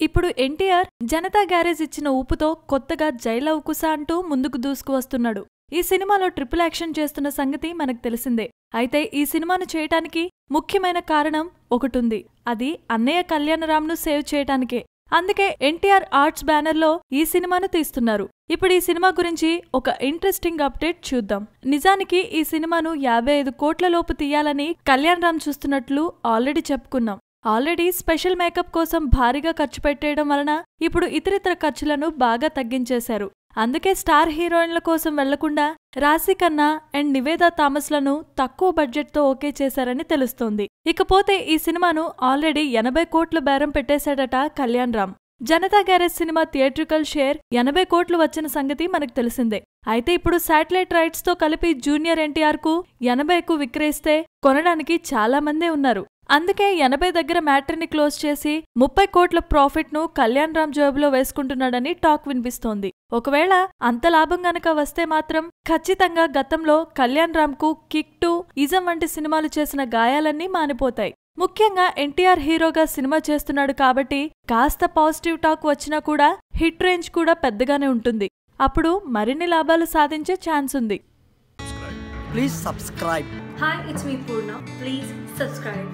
ఇప్పుడు ఎన్టీఆర్ జనతా గ్యారేజ్ ఇచ్చిన ఊపుతో కొత్తగా జై లవ్ కుసా అంటూ ముందుకు దూసుకువస్తున్నాడు. ఈ సినిమాలో ట్రిపుల్ యాక్షన్ చేస్తున్న సంగతి మనకు తెలిసిందే. అయితే ఈ సినిమాను చేయటానికి ముఖ్యమైన కారణం ఒకటుంది. అది అన్నయ్య కళ్యాణరామ్ను సేవ్ చేయటానికే. అందుకే ఎన్టీఆర్ ఆర్ట్స్ బ్యానర్లో ఈ సినిమాను తీస్తున్నారు. ఇప్పుడు ఈ సినిమా గురించి ఒక ఇంట్రెస్టింగ్ అప్డేట్ చూద్దాం. నిజానికి ఈ సినిమాను 55 కోట్ల లోపు తీయాలని కళ్యాణరామ్ చూస్తున్నట్లు ఆల్రెడీ చెప్పుకున్నాం. ఆల్రెడీ స్పెషల్ మేకప్ కోసం భారీగా ఖర్చు పెట్టేయడం వలన ఇప్పుడు ఇతరితర ఖర్చులను బాగా తగ్గించేశారు. అందుకే స్టార్ హీరోయిన్ల కోసం వెళ్లకుండా రాశి ఖన్నా అండ్ నివేదా థామస్లను తక్కువ బడ్జెట్తో ఓకే చేశారని తెలుస్తోంది. ఇకపోతే ఈ సినిమాను ఆల్రెడీ 80 కోట్ల బేరం పెట్టేశాడట Kalyanram. Janatha garage cinema theatrical share 80 కోట్లు వచ్చిన సంగతి మనకు తెలిసిందే. అయితే ఇప్పుడు శాటిలైట్ రైట్స్ తో కలిపి జూనియర్ ఎన్టీఆర్ కు 80కు విక్రయిస్తే కొనడానికి చాలా మందే ఉన్నారు. అందుకే 80 దగ్గర మ్యాటర్ని క్లోజ్ చేసి 30 కోట్ల ప్రాఫిట్ ను కళ్యాణరామ్ జేబులో వేసుకుంటున్నాడని టాక్ వినిపిస్తోంది. ఒకవేళ అంత లాభం గనక వస్తే మాత్రం ఖచ్చితంగా గతంలో కళ్యాణరామ్ కు కిక్ 2, ఇజం వంటి సినిమాలు చేసిన గాయాలన్నీ మానిపోతాయి. ముఖ్యంగా ఎన్టీఆర్ హీరోగా సినిమా చేస్తున్నాడు కాబట్టి కాస్త పాజిటివ్ టాక్ వచ్చినా కూడా హిట్ రేంజ్ కూడా పెద్దగానే ఉంటుంది. అప్పుడు మరిన్ని లాభాలు సాధించే ఛాన్స్ ఉంది. Please subscribe. Hi, it's me Purna. Please subscribe.